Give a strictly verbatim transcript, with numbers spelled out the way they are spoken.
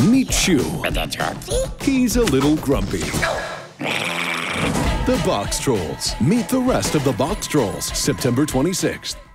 Meet Chew. He's a little grumpy. The Boxtrolls. Meet the rest of the Boxtrolls September twenty-sixth.